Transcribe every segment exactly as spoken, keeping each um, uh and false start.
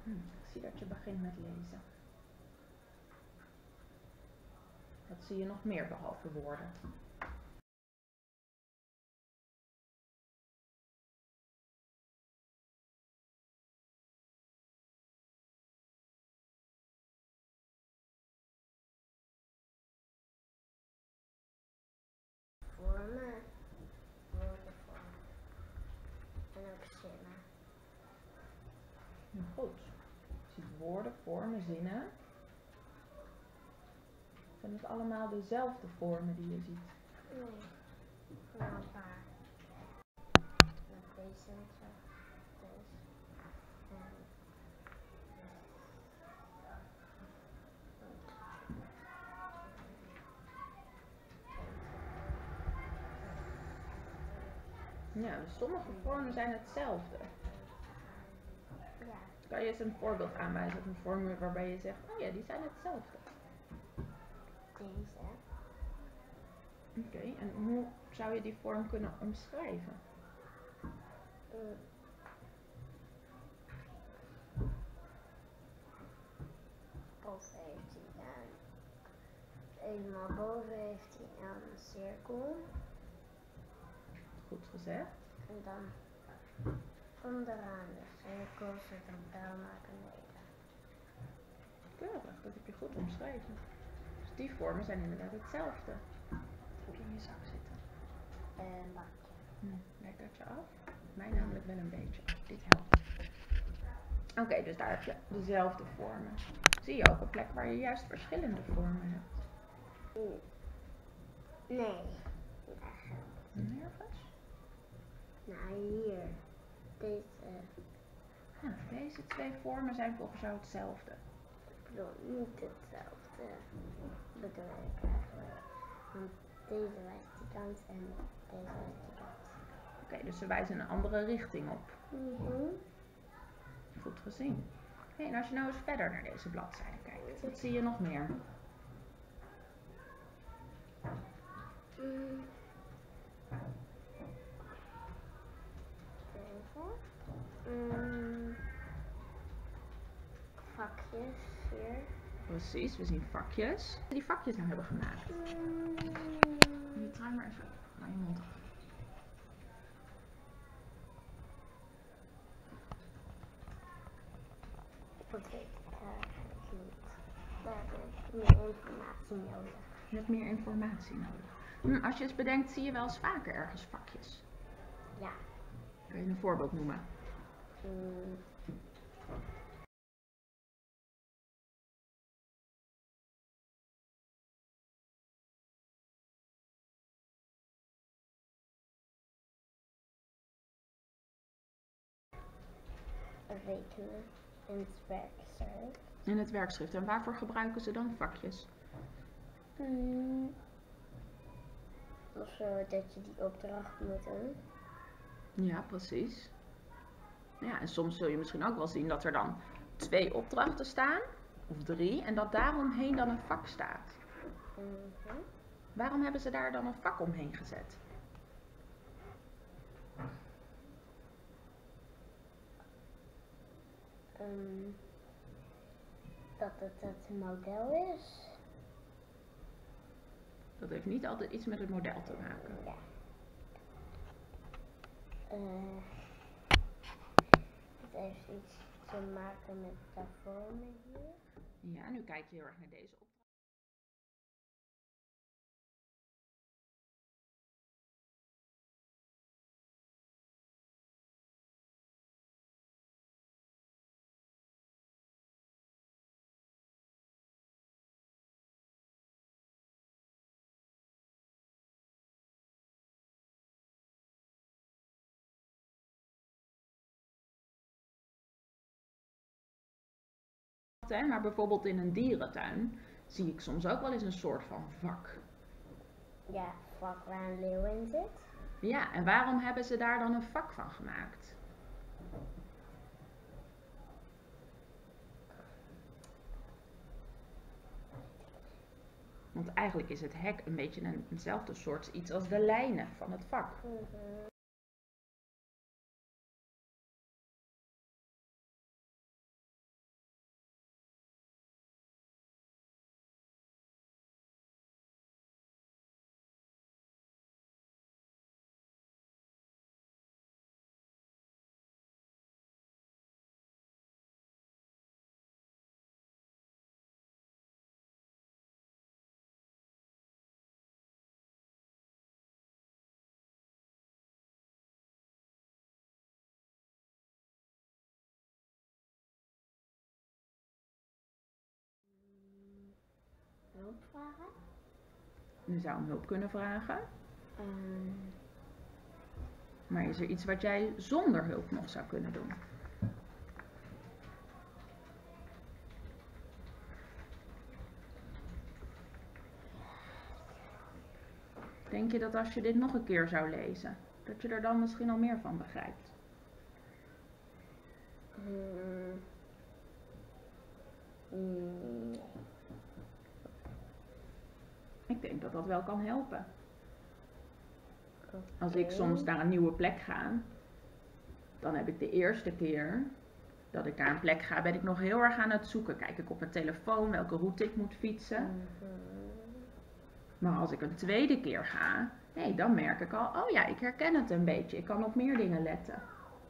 Hm, ik zie dat je begint met lezen. Wat zie je nog meer behalve woorden? Vormen, woorden vormen en ook zinnen. Hm, goed. Je ziet woorden, vormen, zinnen. Zijn het allemaal dezelfde vormen die je ziet? Nee, gewoon een paar. Met deze en zo. Deze. En Ja, dus sommige vormen zijn hetzelfde. ja, Kan je eens een voorbeeld aanwijzen van vormen waarbij je zegt, oh ja, die zijn hetzelfde. deze. Oké, okay, en hoe zou je die vorm kunnen omschrijven? Mm. Boven heeft hij een, helemaal boven heeft hij een cirkel. Goed gezegd. En dan onderaan de cirkel zit een pijl naar beneden. Keurig, dat heb je goed omschreven. Dus die vormen zijn inderdaad hetzelfde. Goed in je zak zitten. En bakje. Hm, lijkt dat je af? Mij namelijk wel een beetje. Dit helpt. Oké, okay, dus daar heb je dezelfde vormen. Zie je ook een plek waar je juist verschillende vormen hebt? Mm. Nee. Nergens? Nou, hier. Deze. Ja, deze twee vormen zijn volgens jou hetzelfde. Ik bedoel niet hetzelfde. Bedoel ik eigenlijk. Want deze wijst die kant en deze wijst die kant. Oké, okay, dus ze wijzen een andere richting op. Mm-hmm. Goed gezien. Hey, en als je nou eens verder naar deze bladzijde kijkt, wat zie je nog meer? Mm. Even. Mm. Vakjes hier. Precies, we zien vakjes. Die vakjes nou hebben gemaakt. Mm. Je draai maar even naar je mond af. Dat weet ik eigenlijk niet. Daar heb ik meer informatie nodig. Je hebt meer informatie nodig. Hm, als je eens bedenkt, zie je wel eens vaker ergens vakjes. Ja. Kun je een voorbeeld noemen? Mm. Rekenen in het werkschrift. In het werkschrift. En waarvoor gebruiken ze dan vakjes? Mm. Of zo, dat je die opdracht moet doen. Ja, precies. Ja, en soms zul je misschien ook wel zien dat er dan twee opdrachten staan, of drie, en dat daaromheen dan een vak staat. Mm-hmm. Waarom hebben ze daar dan een vak omheen gezet? Um, dat het het model is. Dat heeft niet altijd iets met het model te maken. Ja. Uh, het heeft iets te maken met de vormen hier. Ja, nu kijk je heel erg naar deze opdracht. Maar bijvoorbeeld in een dierentuin zie ik soms ook wel eens een soort van vak. Ja, vak waar een leeuw in zit. Ja, en waarom hebben ze daar dan een vak van gemaakt? Want eigenlijk is het hek een beetje een, eenzelfde soort iets als de lijnen van het vak. Mm-hmm. hulp vragen. Je zou om hulp kunnen vragen. Ehm, Maar is er iets wat jij zonder hulp nog zou kunnen doen? Denk je dat als je dit nog een keer zou lezen, dat je er dan misschien al meer van begrijpt? hmm, hmm, nee. Ik denk dat dat wel kan helpen. Als ik Oké. soms naar een nieuwe plek ga, dan heb ik de eerste keer dat ik naar een plek ga, ben ik nog heel erg aan het zoeken. Kijk ik op mijn telefoon welke route ik moet fietsen. Mhm. Maar als ik een tweede keer ga, nee, dan merk ik al, oh ja, ik herken het een beetje. Ik kan op meer dingen letten.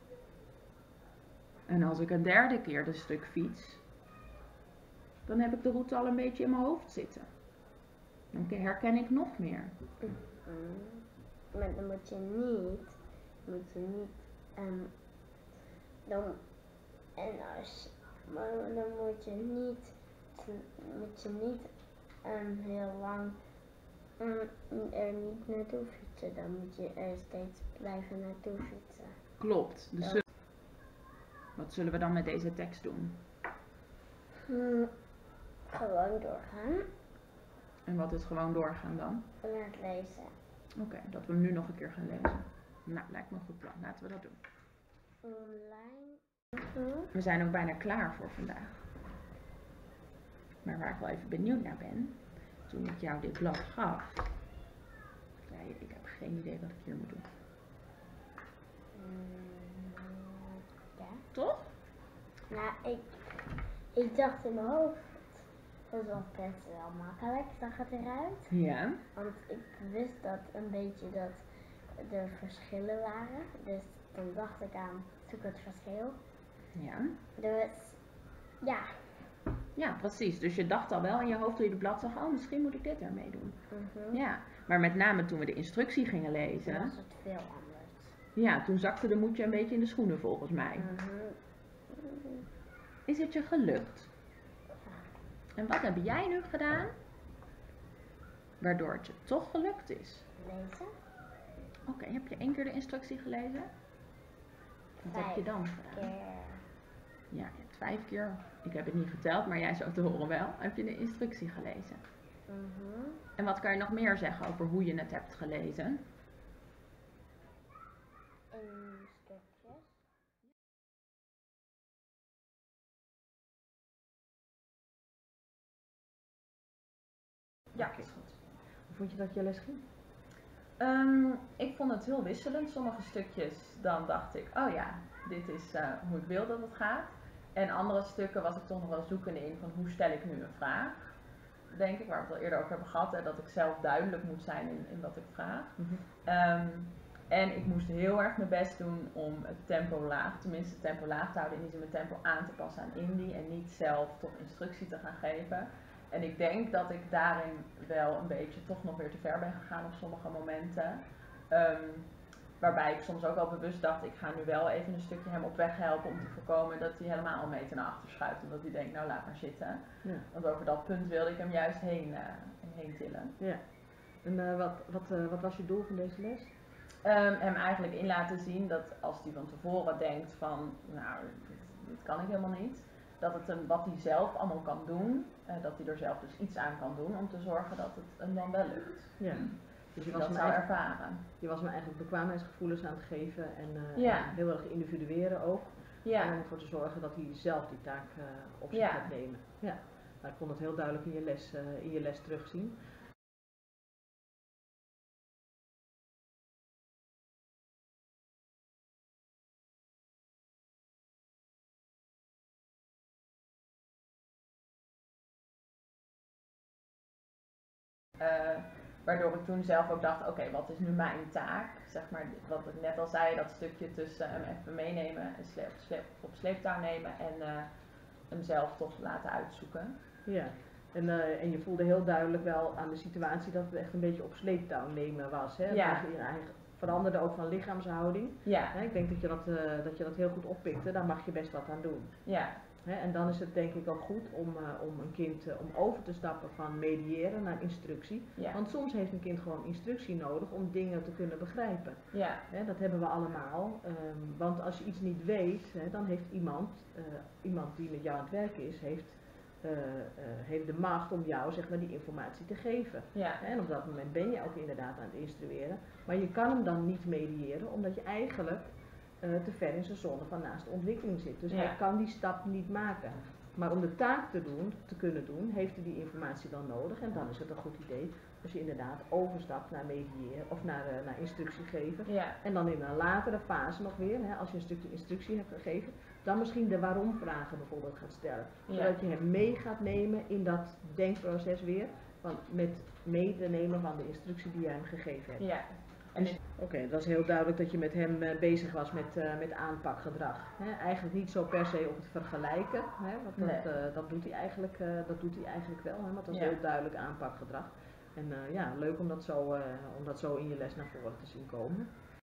En als ik een derde keer de stuk fiets, dan heb ik de route al een beetje in mijn hoofd zitten. Dan herken ik nog meer. Mhm. Maar dan moet je niet, moet je niet, ehm, dan, en als, maar dan moet je niet, moet je niet ehm, heel lang ehm, er niet naartoe fietsen. Dan moet je er steeds blijven naartoe fietsen. Klopt. Dus Ja. wat zullen we dan met deze tekst doen? Hm, gewoon doorgaan En wat is gewoon doorgaan dan? naar het lezen. Oké, dat we hem nu nog een keer gaan lezen. Nou, lijkt me een goed plan. Laten we dat doen. Online. Mhm. We zijn ook bijna klaar voor vandaag. Maar waar ik wel even benieuwd naar ben, toen ik jou dit blad gaf, zei je, ik heb geen idee wat ik hier moet doen. Mm, ja. Toch? Nou, ik, ik dacht in mijn hoofd, dat was best wel makkelijk, zag het eruit. Ja. Want ik wist dat een beetje dat er verschillen waren. Dus dan dacht ik aan, zoek het verschil. Ja. Dus, ja. Ja, precies. Dus je dacht al wel in je hoofd toen je het blad zag, oh, misschien moet ik dit ermee doen. Mhm. Ja. Maar met name toen we de instructie gingen Toen lezen, was het veel anders. ja, toen zakte de moedje een beetje in de schoenen volgens mij. Mhm. Is het je gelukt? En wat heb jij nu gedaan, waardoor het je toch gelukt is? Lezen? Oké, heb je één keer de instructie gelezen? Wat heb je dan gedaan? Keer. Ja, je hebt vijf keer, ik heb het niet geteld, maar jij zou te horen wel, heb je de instructie gelezen. Mhm. En wat kan je nog meer zeggen over hoe je het hebt gelezen? In stukjes. Ja, is goed. Hoe vond je dat je les ging? Um, ik vond het heel wisselend. Sommige stukjes, dan dacht ik, oh ja, dit is uh, hoe ik wil dat het gaat. En andere stukken was ik toch nog wel zoekende in van hoe stel ik nu een vraag. Denk ik, waar we het al eerder over hebben gehad, hè, dat ik zelf duidelijk moet zijn in, in wat ik vraag. Mm-hmm. um, en ik moest heel erg mijn best doen om het tempo laag, tenminste het tempo laag te houden, en niet mijn tempo aan te passen aan Indy en niet zelf toch instructie te gaan geven. En ik denk dat ik daarin wel een beetje toch nog weer te ver ben gegaan op sommige momenten. Um, waarbij ik soms ook wel bewust dacht, ik ga nu wel even een stukje hem op weg helpen om te voorkomen dat hij helemaal een meter naar achter schuift. Omdat hij denkt, nou laat maar zitten. Ja. Want over dat punt wilde ik hem juist heen, uh, heen tillen. Ja. En uh, wat, wat, uh, wat was je doel van deze les? Um, hem eigenlijk in laten zien dat als hij van tevoren denkt van, nou dit, dit kan ik helemaal niet. Dat het hem, wat hij zelf allemaal kan doen, uh, dat hij er zelf dus iets aan kan doen om te zorgen dat het hem dan wel lukt. Ja. Dus je was dat zou ervaren. Je was me eigenlijk bekwaamheidsgevoelens aan het geven en, uh, ja. en heel erg individueren ook. Ja. Om ervoor te zorgen dat hij zelf die taak uh, op zich ja. gaat nemen. Ja. Maar ik kon het heel duidelijk in je les, uh, in je les terugzien. Uh, waardoor ik toen zelf ook dacht, oké, okay, wat is nu mijn taak? Zeg maar, wat ik net al zei, dat stukje tussen hem even meenemen en sleep, sleep, op sleeptouw nemen en uh, hem zelf toch laten uitzoeken. Ja, en, uh, en je voelde heel duidelijk wel aan de situatie dat het echt een beetje op sleeptouw nemen was. Hè? Ja. Dus je eigen veranderde ook van lichaamshouding. Ja. Ja, ik denk dat je dat, uh, dat je dat heel goed oppikte, daar mag je best wat aan doen. Ja. Hè, en dan is het denk ik ook goed om, uh, om een kind uh, om over te stappen van mediëren naar instructie. Ja. Want soms heeft een kind gewoon instructie nodig om dingen te kunnen begrijpen. Ja. Hè, dat hebben we allemaal. Um, want als je iets niet weet, hè, dan heeft iemand, uh, iemand die met jou aan het werk is, heeft, uh, uh, heeft de macht om jou zeg maar, die informatie te geven. Ja. Hè, en op dat moment ben je ook inderdaad aan het instrueren. Maar je kan hem dan niet mediëren, omdat je eigenlijk Uh, te ver in zijn zone van naast de ontwikkeling zit. Dus ja. hij kan die stap niet maken. Maar om de taak te doen, te kunnen doen, heeft hij die informatie dan nodig. En dan is het een goed idee als je inderdaad overstapt naar mediëren of naar, uh, naar instructie geven. Ja. En dan in een latere fase nog weer, hè, als je een stukje instructie hebt gegeven, dan misschien de waarom vragen bijvoorbeeld gaat stellen. Ja. Zodat je hem mee gaat nemen in dat denkproces weer, want met mee te nemen van de instructie die je hem gegeven hebt. Ja. Dus, Oké, okay, het was heel duidelijk dat je met hem uh, bezig was met, uh, met aanpakgedrag. Hè? Eigenlijk niet zo per se op het vergelijken, hè? Want dat, Nee. uh, dat, doet hij eigenlijk, uh, dat doet hij eigenlijk wel, hè? Maar het was ja. heel duidelijk aanpakgedrag. En uh, ja, leuk om dat, zo, uh, om dat zo in je les naar voren te zien komen.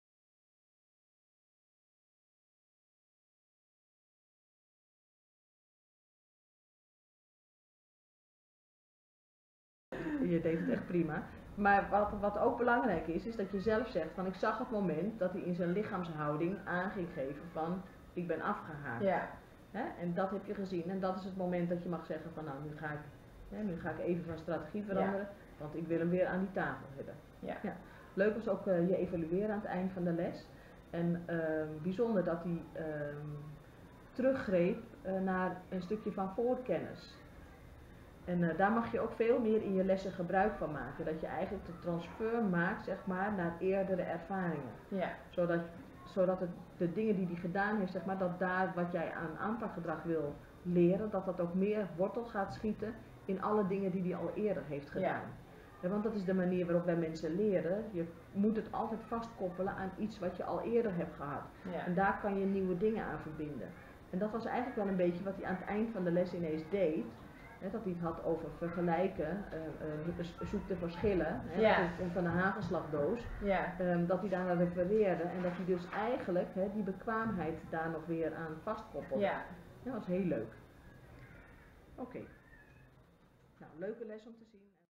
Je deed het echt prima. Maar wat, wat ook belangrijk is, is dat je zelf zegt van ik zag het moment dat hij in zijn lichaamshouding aan ging geven van ik ben afgehaakt. Ja. Hè? En dat heb je gezien en dat is het moment dat je mag zeggen van nou nu ga ik, hè, nu ga ik even van strategie veranderen, ja. Want ik wil hem weer aan die tafel hebben. Ja. Ja. Leuk was ook uh, je evalueren aan het eind van de les. En uh, bijzonder dat hij uh, teruggreep uh, naar een stukje van voorkennis. En uh, daar mag je ook veel meer in je lessen gebruik van maken. Dat je eigenlijk de transfer maakt zeg maar, naar eerdere ervaringen. Ja. Zodat, zodat het, de dingen die hij gedaan heeft, zeg maar, dat daar wat jij aan aanpakgedrag wil leren, dat dat ook meer wortel gaat schieten in alle dingen die hij al eerder heeft gedaan. Ja. Ja, want dat is de manier waarop wij mensen leren. Je moet het altijd vastkoppelen aan iets wat je al eerder hebt gehad. Ja. En daar kan je nieuwe dingen aan verbinden. En dat was eigenlijk wel een beetje wat hij aan het eind van de les ineens deed. He, dat hij het had over vergelijken, uh, uh, zoek de verschillen, he, ja. dat komt van de hagelslagdoos, ja. um, dat hij daar naar refereerde en dat hij dus eigenlijk he, die bekwaamheid daar nog weer aan vastkoppelde. Ja. Dat was heel leuk. Oké, okay. Nou, leuke les om te zien.